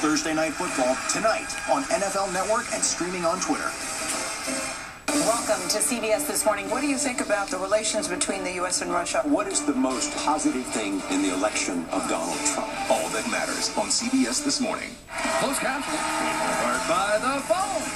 Thursday Night Football tonight on NFL Network and streaming on Twitter. Welcome to CBS This Morning. What do you think about the relations between the U.S. and Russia? What is the most positive thing in the election of Donald Trump? All that matters on CBS This Morning. Closed caption. Or by the phone.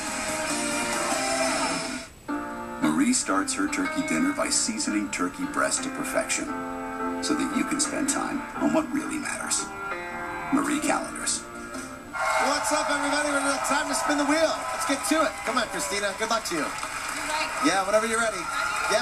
Marie starts her turkey dinner by seasoning turkey breast to perfection so that you can spend time on what really matters. Marie Callender's. What's up, everybody? It's time to spin the wheel. Let's get to it. Come on, Christina. Good luck to you. Right. Yeah, whenever you're ready. Yep.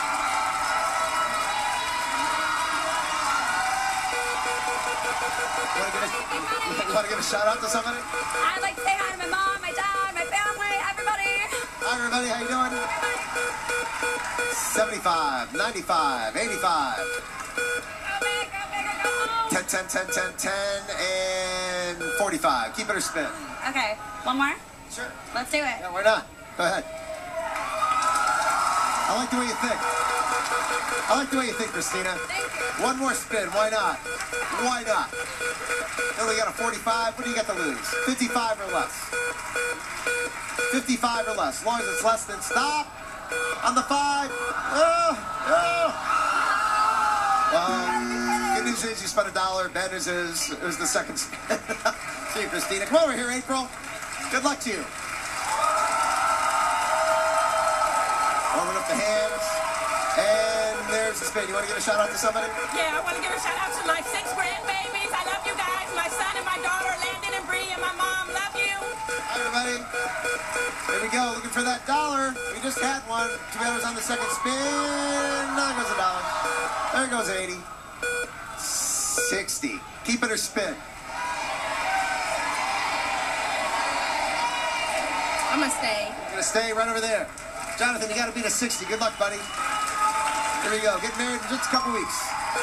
You want to give a shout out to somebody? I'd like to say hi to my mom, my dad, my family, everybody. Hi, everybody. How you doing? 75, 95, 85. Go big, go home. 10, 10, 10, 10, 10, and 45. Keep it or spin. Okay, one more? Sure. Let's do it. Yeah, why not? Go ahead. I like the way you think. I like the way you think, Christina. Thank you. One more spin. Why not? Why not? You only got a 45. What do you got to lose? 55 or less. 55 or less. As long as it's less than stop. On the 5. Good news is you spent $1. Bad news is it was the second spin. See you, Christina. Come over here, April. Good luck to you. Warming up the hands. And there's the spin. You want to give a shout out to somebody? Yeah, I want to give a shout out to my 6 grandbabies. I love you guys. My son and my daughter, Landon and Bree, and my mom. Love you. Hi, everybody. Here we go. Looking for that $1. We just had one. $2 on the second spin. There goes $1. There goes 80. 60. Keep it or spin. I'm going to stay. You're going to stay right over there. Jonathan, you got to beat a 60. Good luck, buddy. Here we go. Get married in just a couple weeks.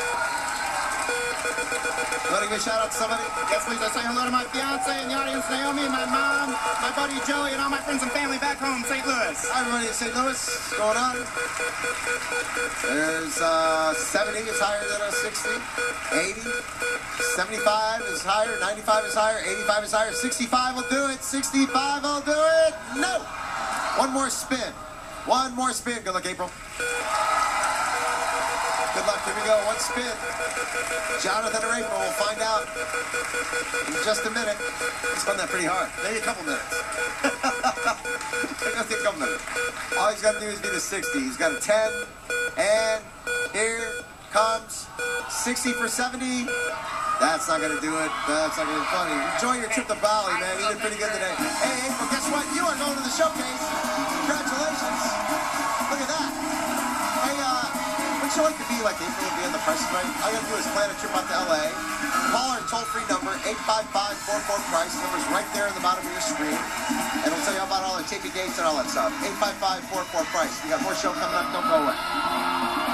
You want to give a shout out to somebody? Yes, please. I say hello to my fiance in the audience, Naomi, my mom, my buddy Joey, and all my friends and family back home in St. Louis. Hi, everybody in St. Louis. What's going on? There's 70 is higher than a 60. 80. 75 is higher. 95 is higher. 85 is higher. 65 will do it. 65 will do it. No. One more spin. One more spin. Good luck, April. Good luck. Here we go. One spin. Jonathan or April, we'll find out in just a minute. He spun that pretty hard. Maybe a couple minutes. Just a couple minutes. All he's got to do is beat a 60. He's got a 10. And here comes 60 for 70. That's not going to do it. That's not going to be funny. Enjoy your trip to Bali, man. You did pretty good today. Hey, April, guess what? You are going to the showcase. Congratulations. Look at that. Hey, wouldn't you like to be like April and be on the press tonight? All you have to do is plan a trip out to L.A. Call our toll-free number, 855-44-PRICE. The number's right there in the bottom of your screen. And it'll tell you about all the taping dates and all that stuff. 855-44-PRICE. We got more show coming up. Don't go away.